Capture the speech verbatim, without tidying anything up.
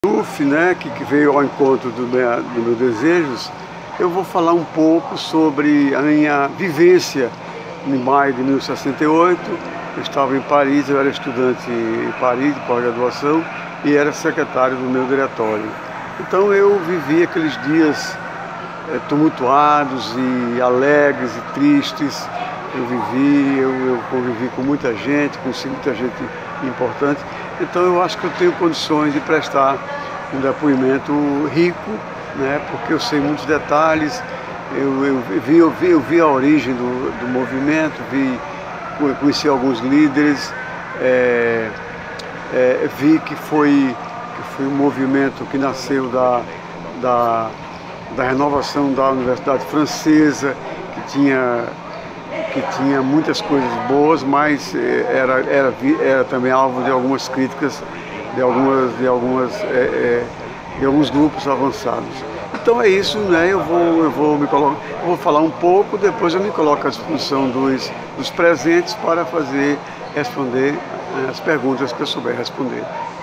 U F, né, que, que veio ao encontro do meu, do meu desejos, eu vou falar um pouco sobre a minha vivência em maio de mil novecentos e sessenta e oito. Eu estava em Paris, eu era estudante em Paris, de pós-graduação, e era secretário do meu diretório. Então eu vivi aqueles dias é, tumultuados e alegres e tristes. Eu vivi, eu, eu convivi com muita gente, conheci muita gente importante. Então eu acho que eu tenho condições de prestar um depoimento rico, né, porque eu sei muitos detalhes, eu, eu, vi, eu, vi, eu vi a origem do, do movimento, vi, conheci alguns líderes, é, é, vi que foi, que foi um movimento que nasceu da, da, da renovação da Universidade Francesa, que tinha... que tinha muitas coisas boas, mas era, era, era também alvo de algumas críticas de, algumas, de, algumas, é, é, de alguns grupos avançados. Então é isso, né? Eu vou, eu vou, me colo... eu vou falar um pouco, depois eu me coloco à disposição dos, dos presentes para fazer, responder as perguntas que eu souber responder.